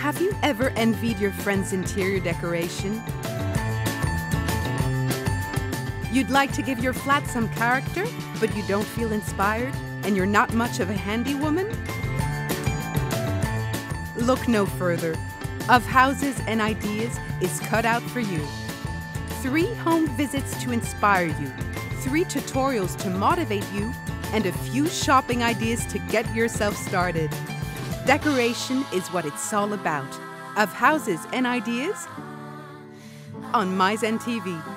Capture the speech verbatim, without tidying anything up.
Have you ever envied your friend's interior decoration? You'd like to give your flat some character, but you don't feel inspired, and you're not much of a handy woman? Look no further. Of Houses and Ideas is cut out for you. Three home visits to inspire you, three tutorials to motivate you, and a few shopping ideas to get yourself started. Decoration is what it's all about. Of Houses and Ideas on MyZen T V.